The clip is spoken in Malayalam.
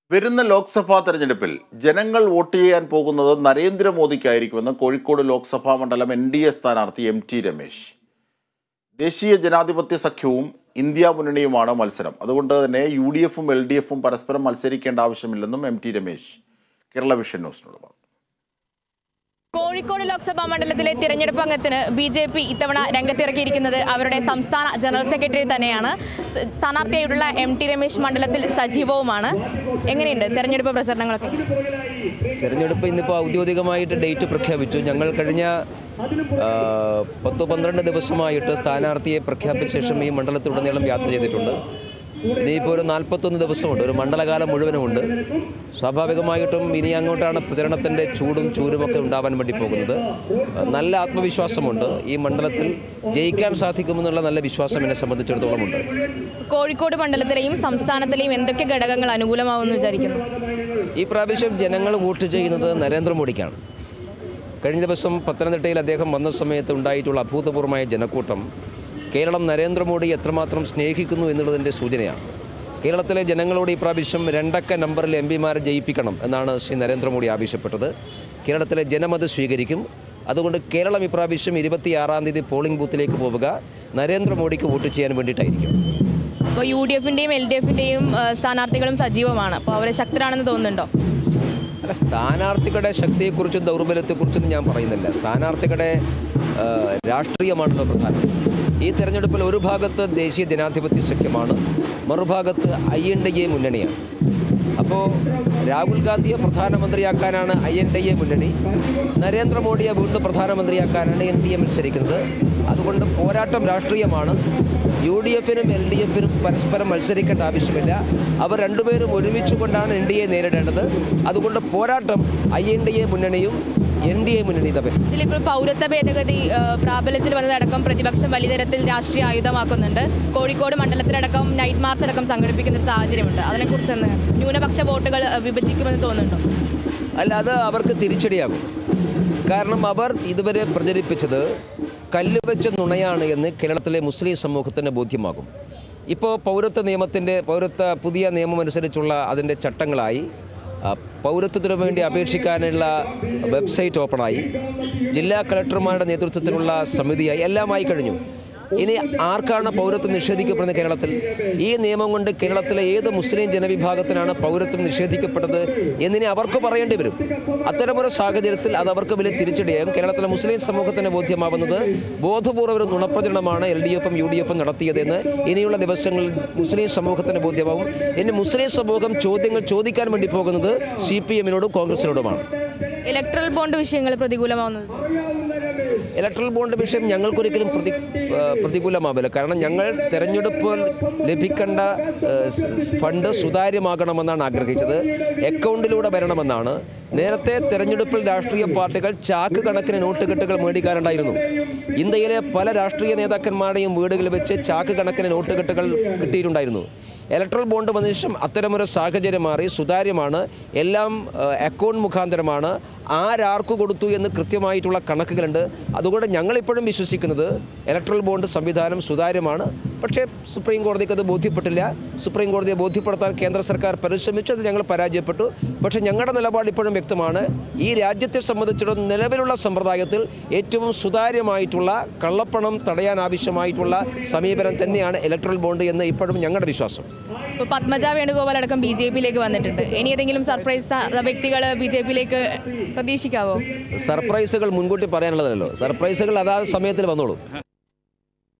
വരുന്ന ലോക്സഭാ തെരഞ്ഞെടുപ്പിൽ ജനങ്ങൾ വോട്ട് ചെയ്യാൻ പോകുന്നത് നരേന്ദ്രമോദിക്കായിരിക്കുമെന്ന് കോഴിക്കോട് ലോക്സഭാ മണ്ഡലം NDA സ്ഥാനാർത്ഥി MT രമേശ്. ദേശീയ ജനാധിപത്യ സഖ്യവും ഇന്ത്യ മുന്നണിയുമാണ് മത്സരം. അതുകൊണ്ട് തന്നെ UDF-ഉം LDF-ഉം പരസ്പരം മത്സരിക്കേണ്ട ആവശ്യമില്ലെന്നും MT രമേശ് കേരള വിഷൻ ന്യൂസിനോട് പറഞ്ഞു. കോഴിക്കോട് ലോക്സഭാ മണ്ഡലത്തിലെ തിരഞ്ഞെടുപ്പ് അംഗത്തിന് BJP ഇത്തവണ രംഗത്തിറക്കിയിരിക്കുന്നത് അവരുടെ സംസ്ഥാന ജനറൽ സെക്രട്ടറി തന്നെയാണ്. സ്ഥാനാർത്ഥിയായിട്ടുള്ള MT രമേശ് മണ്ഡലത്തിൽ സജീവവുമാണ്. എങ്ങനെയുണ്ട് തെരഞ്ഞെടുപ്പ് പ്രചരണങ്ങളൊക്കെ? തെരഞ്ഞെടുപ്പ് ഇന്നിപ്പോൾ ഔദ്യോഗികമായിട്ട് ഡേറ്റ് പ്രഖ്യാപിച്ചു. ഞങ്ങൾ കഴിഞ്ഞ 10-12 ദിവസമായിട്ട് സ്ഥാനാർത്ഥിയെ പ്രഖ്യാപിച്ച ശേഷം ഈ മണ്ഡലത്തിലുടനീളം യാത്ര ചെയ്തിട്ടുണ്ട്. ഇനിയിപ്പോൾ ഒരു 41 ദിവസമുണ്ട്, ഒരു മണ്ഡലകാലം മുഴുവനുമുണ്ട്. സ്വാഭാവികമായിട്ടും ഇനി അങ്ങോട്ടാണ് പ്രചരണത്തിൻ്റെ ചൂടും ചൂരുമൊക്കെ ഉണ്ടാവാൻ വേണ്ടി പോകുന്നത്. നല്ല ആത്മവിശ്വാസമുണ്ട്. ഈ മണ്ഡലത്തിൽ ജയിക്കാൻ സാധിക്കുമെന്നുള്ള നല്ല വിശ്വാസം എന്നെ സംബന്ധിച്ചിടത്തോളം ഉണ്ട്. കോഴിക്കോട് മണ്ഡലത്തിലെയും സംസ്ഥാനത്തിലെയും എന്തൊക്കെ ഘടകങ്ങൾ അനുകൂലമാവുമെന്ന് വിചാരിക്കുന്നു? ഈ പ്രാവശ്യം ജനങ്ങൾ വോട്ട് ചെയ്യുന്നത് നരേന്ദ്രമോദിക്കാണ്. കഴിഞ്ഞ ദിവസം പത്തനംതിട്ടയിൽ അദ്ദേഹം വന്ന സമയത്ത് ഉണ്ടായിട്ടുള്ള അഭൂതപൂർവമായ ജനക്കൂട്ടം കേരളം നരേന്ദ്രമോദി എത്രമാത്രം സ്നേഹിക്കുന്നു എന്നുള്ളതിൻ്റെ സൂചനയാണ്. കേരളത്തിലെ ജനങ്ങളോട് ഈ പ്രാവശ്യം 2 അക്ക നമ്പറിൽ MPമാരെ ജയിപ്പിക്കണം എന്നാണ് ശ്രീ നരേന്ദ്രമോദി ആവശ്യപ്പെട്ടത്. കേരളത്തിലെ ജനമത് സ്വീകരിക്കും. അതുകൊണ്ട് കേരളം ഇപ്രാവശ്യം 26-ാം തീയതി പോളിംഗ് ബൂത്തിലേക്ക് പോവുക നരേന്ദ്രമോദിക്ക് വോട്ട് ചെയ്യാൻ വേണ്ടിയിട്ടായിരിക്കും. അപ്പോൾ UDF-ൻ്റെയും LDF-ൻ്റെയും സ്ഥാനാർത്ഥികളും സജീവമാണ്. അപ്പോൾ അവരെ ശക്തരാണെന്ന് തോന്നുന്നുണ്ടോ? അല്ല, സ്ഥാനാർത്ഥികളുടെ ശക്തിയെക്കുറിച്ചും ദൗർബല്യത്തെക്കുറിച്ചൊന്നും ഞാൻ പറയുന്നില്ല. സ്ഥാനാർത്ഥികളുടെ രാഷ്ട്രീയമാണല്ലോ പ്രധാനം. ഈ തെരഞ്ഞെടുപ്പിൽ ഒരു ഭാഗത്ത് ദേശീയ ജനാധിപത്യ സഖ്യമാണ്, മറുഭാഗത്ത് INDA മുന്നണിയാണ്. അപ്പോൾ രാഹുൽ ഗാന്ധിയെ പ്രധാനമന്ത്രിയാക്കാനാണ് INDA മുന്നണി, നരേന്ദ്രമോദിയെ വീണ്ടും പ്രധാനമന്ത്രിയാക്കാനാണ് NDA മത്സരിക്കുന്നത്. അതുകൊണ്ട് പോരാട്ടം രാഷ്ട്രീയമാണ്. UDF-നും LDF-നും പരസ്പരം മത്സരിക്കേണ്ട ആവശ്യമില്ല. അവർ രണ്ടുപേരും ഒരുമിച്ച് കൊണ്ടാണ് NDA നേരിടേണ്ടത്. അതുകൊണ്ട് പോരാട്ടം INDA മുന്നണിയും NDA മുന്നണി തമ്മിൽ. ഇതിലിപ്പോൾ പൗരത്വ ഭേദഗതി പ്രാബല്യത്തിൽ വന്നതടക്കം പ്രതിപക്ഷം വലിയ തരത്തിൽ രാഷ്ട്രീയ ആയുധമാക്കുന്നുണ്ട്. കോഴിക്കോട് മണ്ഡലത്തിലടക്കം നൈറ്റ് മാർച്ച് അടക്കം സംഘടിപ്പിക്കുന്ന ഒരു സാഹചര്യമുണ്ട്. അതിനെക്കുറിച്ചൊന്ന് ന്യൂനപക്ഷ വോട്ടുകൾ വിഭജിക്കുമെന്ന് തോന്നുന്നുണ്ടോ? അല്ല, അത് അവർക്ക് തിരിച്ചടിയാകും. കാരണം അവർ ഇതുവരെ പ്രചരിപ്പിച്ചത് കല്ലുവെച്ച നുണയാണ് എന്ന് കേരളത്തിലെ മുസ്ലിം സമൂഹത്തിന് ബോധ്യമാകും. ഇപ്പോൾ പുതിയ നിയമമനുസരിച്ചുള്ള അതിൻ്റെ ചട്ടങ്ങളായി, പൗരത്വത്തിനു വേണ്ടി അപേക്ഷിക്കാനുള്ള വെബ്സൈറ്റ് ഓപ്പണായി, ജില്ലാ കളക്ടർമാരുടെ നേതൃത്വത്തിലുള്ള സമിതിയായി, എല്ലാമായി കഴിഞ്ഞു. ഇനി ആർക്കാണ് പൗരത്വം നിഷേധിക്കപ്പെടുന്നത് കേരളത്തിൽ? ഈ നിയമം കൊണ്ട് കേരളത്തിലെ ഏത് മുസ്ലിം ജനവിഭാഗത്തിനാണ് പൗരത്വം നിഷേധിക്കപ്പെട്ടത് എന്നിനി അവർക്ക് പറയേണ്ടി വരും. അത്തരമൊരു സാഹചര്യത്തിൽ അത് അവർക്ക് വലിയ തിരിച്ചടിയാകും. കേരളത്തിലെ മുസ്ലിം സമൂഹത്തിന് ബോധ്യമാവുന്നത് ബോധപൂർവ്വ ഒരു നുണപ്രചരണമാണ് LDF-ഉം UDF-ഉം നടത്തിയതെന്ന് ഇനിയുള്ള ദിവസങ്ങളിൽ മുസ്ലിം സമൂഹത്തിന് ബോധ്യമാവും. ഇനി മുസ്ലിം സമൂഹം ചോദ്യങ്ങൾ ചോദിക്കാൻ വേണ്ടി പോകുന്നത് CPM-നോടും കോൺഗ്രസിനോടുമാണ്. ഇലക്ട്രൽ ബോണ്ട് വിഷയങ്ങൾ പ്രതികൂലമാവുന്നത്? ഇലക്ട്രൽ ബോണ്ട് വിഷയം ഞങ്ങൾക്കൊരിക്കലും പ്രതികൂലമാവില്ല. കാരണം ഞങ്ങൾ തെരഞ്ഞെടുപ്പിൽ ലഭിക്കേണ്ട ഫണ്ട് സുതാര്യമാകണമെന്നാണ് ആഗ്രഹിച്ചത്. അക്കൗണ്ടിലൂടെ വരണമെന്നാണ്. നേരത്തെ തെരഞ്ഞെടുപ്പിൽ രാഷ്ട്രീയ പാർട്ടികൾ ചാക്ക് കണക്കിന് നോട്ടുകെട്ടുകൾ മേടിക്കാറുണ്ടായിരുന്നു. ഇന്ത്യയിലെ പല രാഷ്ട്രീയ നേതാക്കന്മാരുടെയും വീടുകളിൽ വെച്ച് ചാക്ക് കണക്കിന് നോട്ടുകെട്ടുകൾ കിട്ടിയിട്ടുണ്ടായിരുന്നു. ഇലക്ട്രൽ ബോണ്ട് വന്ന ശേഷം അത്തരമൊരു സാഹചര്യം മാറി. സുതാര്യമാണ്, എല്ലാം അക്കൗണ്ട് മുഖാന്തരമാണ്. ആരാർക്ക് കൊടുത്തു എന്ന് കൃത്യമായിട്ടുള്ള കണക്കുകളുണ്ട്. അതുകൊണ്ട് ഞങ്ങളിപ്പോഴും വിശ്വസിക്കുന്നത് ഇലക്ട്രൽ ബോണ്ട് സംവിധാനം സുതാര്യമാണ്. പക്ഷേ സുപ്രീം കോടതിക്ക് അത് ബോധ്യപ്പെട്ടില്ല. സുപ്രീം കോടതിയെ ബോധ്യപ്പെടുത്താൻ കേന്ദ്ര സർക്കാർ പരിശ്രമിച്ചു, അത് ഞങ്ങൾ പരാജയപ്പെട്ടു. പക്ഷേ ഞങ്ങളുടെ നിലപാട് ഇപ്പോഴും വ്യക്തമാണ്. ഈ രാജ്യത്തെ സംബന്ധിച്ചിടത്തോളം നിലവിലുള്ള സമ്പ്രദായത്തിൽ ഏറ്റവും സുതാര്യമായിട്ടുള്ള കള്ളപ്പണം തടയാൻ ആവശ്യമായിട്ടുള്ള സമീപനം തന്നെയാണ് ഇലക്ട്രൽ ബോണ്ട് എന്ന് ഇപ്പോഴും ഞങ്ങളുടെ വിശ്വാസം. ഇപ്പോൾ പത്മജ വേണുഗോപാൽ അടക്കം BJP-യിലേക്ക് വന്നിട്ടുണ്ട്. ഇനി ഏതെങ്കിലും സർപ്രൈസ് വ്യക്തികൾ BJP-യിലേക്ക് പ്രതീക്ഷിക്കാവോ? സർപ്രൈസുകൾ മുൻകൂട്ടി പറയാനുള്ളതല്ലോ. സർപ്രൈസുകൾ അതാത് സമയത്തിൽ വന്നോളൂ.